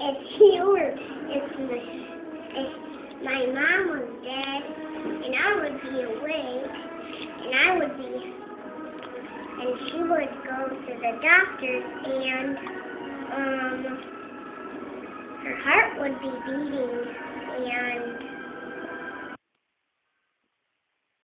if my mom was dead, and I would be awake, and she would go to the doctor, and her heart would be beating, and